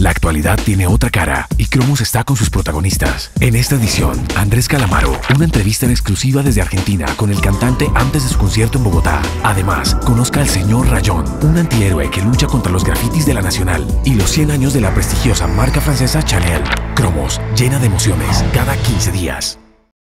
La actualidad tiene otra cara y Cromos está con sus protagonistas. En esta edición, Andrés Calamaro, una entrevista en exclusiva desde Argentina con el cantante antes de su concierto en Bogotá. Además, conozca al señor Rayón, un antihéroe que lucha contra los grafitis de la Nacional y los 100 años de la prestigiosa marca francesa Chanel. Cromos, llena de emociones cada 15 días.